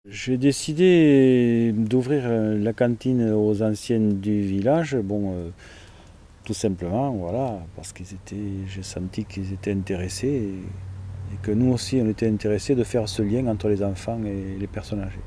J'ai décidé d'ouvrir la cantine aux anciennes du village, tout simplement, voilà, parce j'ai senti qu'ils étaient intéressés et que nous aussi on était intéressés de faire ce lien entre les enfants et les personnes âgées.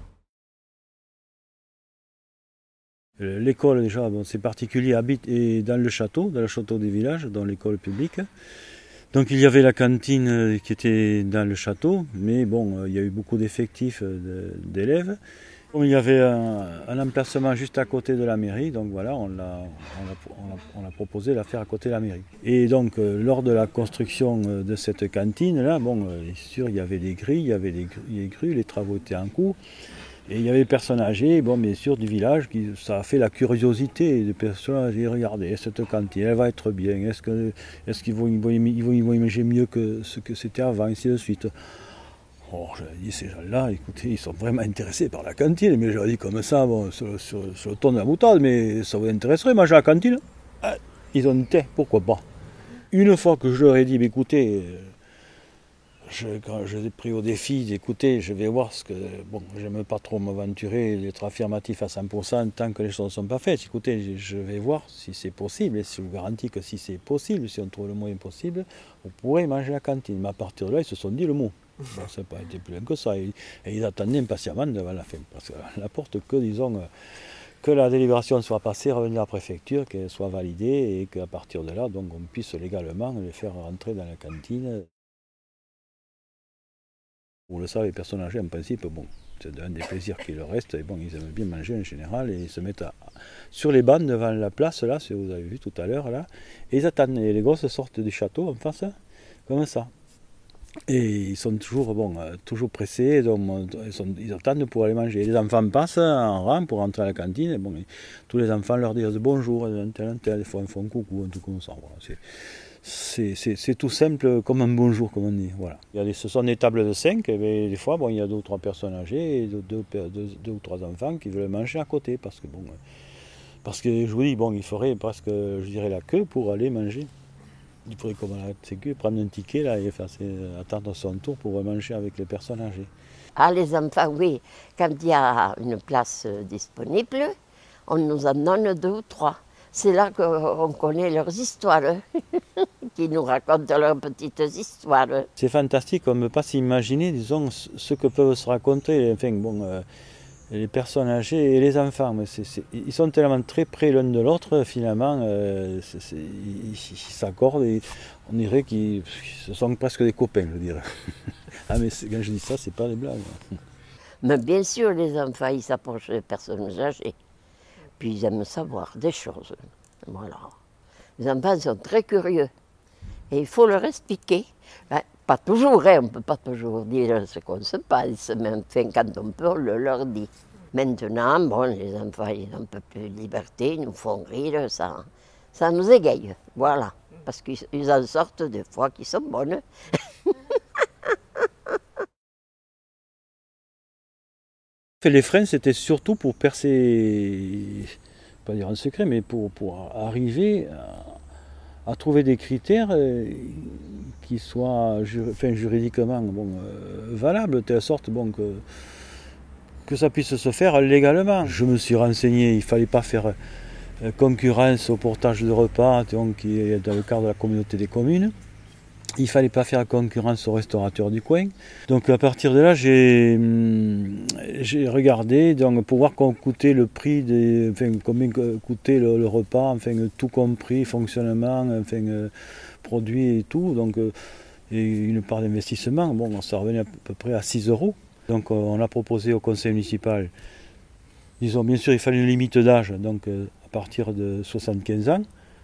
L'école déjà, c'est particulier, est dans le château du village, dans l'école publique. Donc il y avait la cantine qui était dans le château, mais il y a eu beaucoup d'effectifs d'élèves. Il y avait un emplacement juste à côté de la mairie, donc voilà, on a proposé de la faire à côté de la mairie. Et donc lors de la construction de cette cantine-là, sûr, il y avait des grilles, il y avait des grues, les travaux étaient en cours. Et il y avait des personnes âgées, bien sûr, du village, ça a fait la curiosité des personnes âgées. Regardez, cette cantine, elle va être bien. Est-ce qu'ils vont imager mieux que ce que c'était avant, ainsi de suite. Oh, j'avais dit, ces gens-là, écoutez, ils sont vraiment intéressés par la cantine. Mais j'avais dit comme ça, sur le ton de la boutade, mais ça vous intéresserait, manger à la cantine? Ah, ils ont dit, pourquoi pas. Une fois que je leur ai dit, écoutez, quand je les ai pris au défi d'écouter, je vais voir ce que. Bon, j'aime pas trop m'aventurer, être affirmatif à 100% tant que les choses ne sont pas faites. Écoutez, je vais voir si c'est possible, et je vous garantis que si c'est possible, si on trouve le moyen possible, vous pourrez manger à la cantine. Mais à partir de là, ils se sont dit le mot. Bon, ça n'a pas été plus loin que ça. Et ils attendaient impatiemment devant la fin. Parce qu'elle n'apporte que, disons, que la délibération soit passée, revenir à la préfecture, qu'elle soit validée, et qu'à partir de là, donc, on puisse légalement les faire rentrer dans la cantine. Vous le savez, les personnes âgées, en principe, c'est un des plaisirs qui leur reste. Et ils aiment bien manger en général et ils se mettent sur les bancs devant la place, là, si vous avez vu tout à l'heure, là, et ils attendent. Et les gosses sortent du château en face, comme ça. Et ils sont toujours, toujours pressés, donc, ils attendent pour aller manger. Les enfants passent en rang pour rentrer à la cantine, et tous les enfants leur disent bonjour, des fois ils font coucou, un truc comme ça. Voilà, c'est tout simple comme un bonjour, comme on dit. Voilà. Ce sont des tables de 5, et des fois, il y a 2 ou 3 personnes âgées et 2 ou 3 enfants qui veulent manger à côté. Parce que je vous dis, il ferait presque, je dirais, la queue pour aller manger. Il faudrait comme à la sécu, prendre un ticket là, et attendre son tour pour manger avec les personnes âgées. Ah, les enfants, oui. Quand il y a une place disponible, on nous en donne 2 ou 3. C'est là qu'on connaît leurs histoires, qui nous racontent leurs petites histoires. C'est fantastique, on ne peut pas s'imaginer, disons, ce que peuvent se raconter les personnes âgées et les enfants. Mais ils sont tellement très près l'un de l'autre, finalement, ils s'accordent et on dirait qu'ils sont presque des copains, je dirais. Ah, mais quand je dis ça, c'est pas des blagues. Mais bien sûr, les enfants, ils s'approchent des personnes âgées. Puis ils aiment savoir des choses. Voilà. Les enfants sont très curieux. Et il faut leur expliquer. Pas toujours, on ne peut pas toujours dire ce qu'on se passe, mais enfin, quand on peut, on le leur dit. Maintenant, les enfants, ils ont un peu plus de liberté, ils nous font rire, ça nous égaye, voilà. Parce qu'ils en sortent des fois qui sont bonnes. Les freins, c'était surtout pour percer, pas dire un secret, mais pour arriver à trouver des critères qui soient juridiquement valables, de telle sorte que ça puisse se faire légalement. Je me suis renseigné, il ne fallait pas faire concurrence au portage de repas qui est dans le cadre de la communauté des communes. Il ne fallait pas faire concurrence aux restaurateurs du coin. Donc à partir de là, j'ai regardé pour voir coûtait le prix, combien coûtait le repas, tout compris, fonctionnement, produits et tout. Donc, et une part d'investissement, ça revenait à peu près à 6 €. Donc on a proposé au conseil municipal, disons bien sûr il fallait une limite d'âge, donc à partir de 75 ans,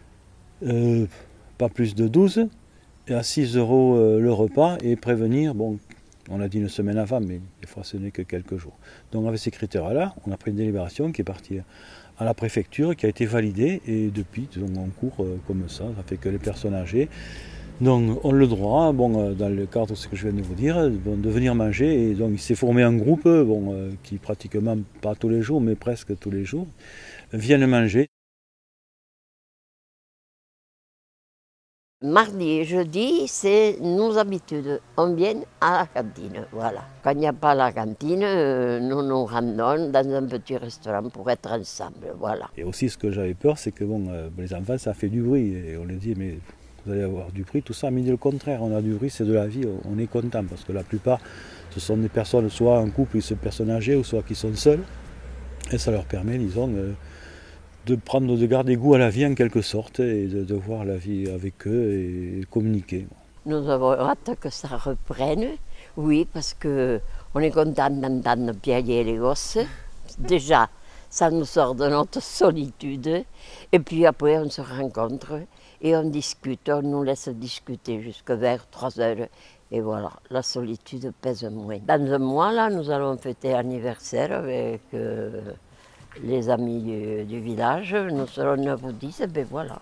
pas plus de 12, et à 6 € le repas, et prévenir, on a dit une semaine avant, mais des fois ce n'est que quelques jours. Donc avec ces critères-là, on a pris une délibération qui est partie à la préfecture, qui a été validée, et depuis, on court comme ça fait que les personnes âgées ont le droit, dans le cadre de ce que je viens de vous dire, de venir manger. Et donc il s'est formé un groupe qui pratiquement, pas tous les jours, mais presque tous les jours, viennent manger. Mardi et jeudi, c'est nos habitudes. On vient à la cantine, voilà. Quand il n'y a pas la cantine, nous nous rendons dans un petit restaurant pour être ensemble, voilà. Et aussi, ce que j'avais peur, c'est que les enfants, ça fait du bruit. Et on les dit, mais vous allez avoir du bruit, tout ça. Mais le contraire, on a du bruit, c'est de la vie, on est content. Parce que la plupart, ce sont des personnes, soit en couple, ces personnes âgées, ou soit qui sont seules. Et ça leur permet, disons, de garder goût à la vie en quelque sorte et de voir la vie avec eux et communiquer. Nous avons hâte que ça reprenne, oui, parce qu'on est content d'entendre piailler les gosses. Déjà, ça nous sort de notre solitude. Et puis après, on se rencontre et on discute, on nous laisse discuter jusqu'à vers 3 heures. Et voilà, la solitude pèse moins. Dans un mois, là, nous allons fêter l'anniversaire avec les amis du village. Nous serons 9 ou 10, et bien voilà.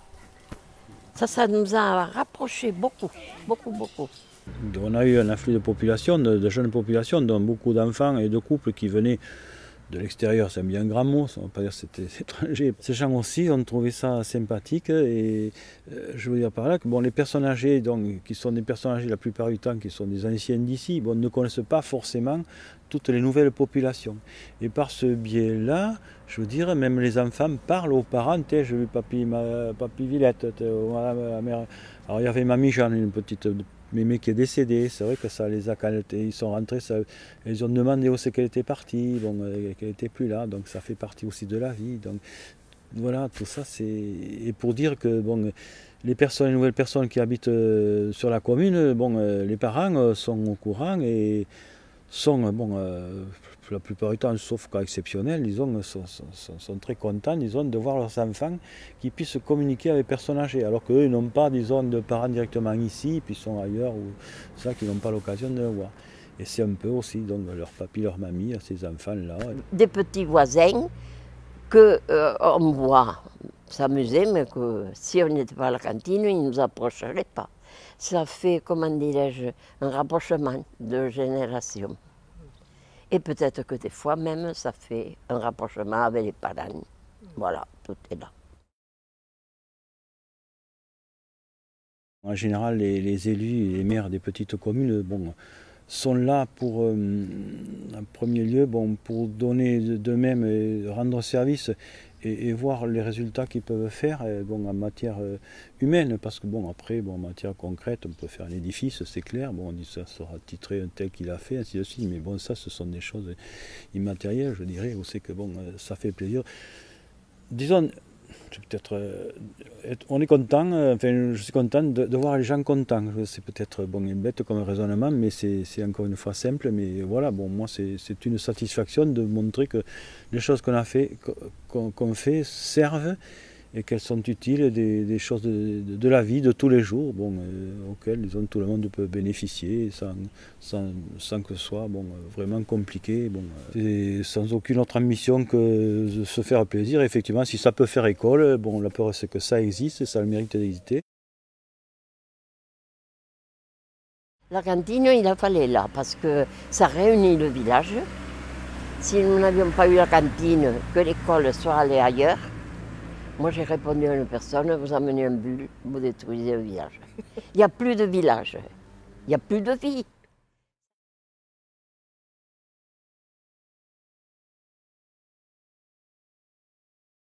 Ça nous a rapprochés beaucoup, beaucoup, beaucoup. On a eu un afflux de population, de jeunes populations, dont beaucoup d'enfants et de couples qui venaient de l'extérieur, c'est un bien grand mot, on ne va pas dire que c'était étranger. Ces gens aussi ont trouvé ça sympathique et je veux dire par là que les personnes âgées, donc, qui sont des personnes âgées la plupart du temps, qui sont des anciens d'ici, ne connaissent pas forcément toutes les nouvelles populations. Et par ce biais-là, je veux dire, même les enfants parlent aux parents, j'ai vu papy Villette, ma mère. Alors il y avait mamie Jeanne, une petite mémé qui est décédée, c'est vrai que ça les a, quand ils sont rentrés, ils ont demandé où c'est qu'elle était partie, qu'elle n'était plus là, donc ça fait partie aussi de la vie. Donc voilà, tout ça c'est. Et pour dire que les nouvelles personnes qui habitent sur la commune, les parents sont au courant et sont, la plupart du temps, sauf cas exceptionnel, disons, sont très contents, disons, de voir leurs enfants qui puissent communiquer avec les personnes âgées, alors qu'eux n'ont pas, disons, de parents directement ici, puis sont ailleurs, ou ça, qu'ils n'ont pas l'occasion de le voir. Et c'est un peu aussi, donc, leur papy, leur mamie, ces enfants-là. Des petits voisins qu'on voit s'amuser, mais que si on n'était pas à la cantine, ils ne nous approcheraient pas. Ça fait, comment dirais-je, un rapprochement de générations. Et peut-être que des fois même, ça fait un rapprochement avec les parents. Voilà, tout est là. En général, les élus et les maires des petites communes sont là pour, en premier lieu, pour donner d'eux-mêmes et rendre service et voir les résultats qu'ils peuvent faire en matière humaine. Parce que après, en matière concrète, on peut faire un édifice, c'est clair. On dit ça sera titré un tel qu'il a fait, ainsi de suite. Mais ça, ce sont des choses immatérielles, je dirais. On sait que ça fait plaisir. Disons, peut-être, on est content, je suis content de voir les gens contents. C'est peut-être bête comme raisonnement, mais c'est encore une fois simple. Mais voilà, moi c'est une satisfaction de montrer que les choses qu'on fait servent et qu'elles sont utiles, des choses de la vie de tous les jours, auxquelles disons, tout le monde peut bénéficier sans que ce soit vraiment compliqué, et sans aucune autre ambition que de se faire plaisir. Effectivement, si ça peut faire école, la peur c'est que ça existe et ça a le mérite d'exister. La cantine, il a fallu là, parce que ça réunit le village. Si nous n'avions pas eu la cantine, que l'école soit allée ailleurs, moi, j'ai répondu à une personne, vous amenez un bulle, vous détruisez le village. Il n'y a plus de village, il n'y a plus de vie.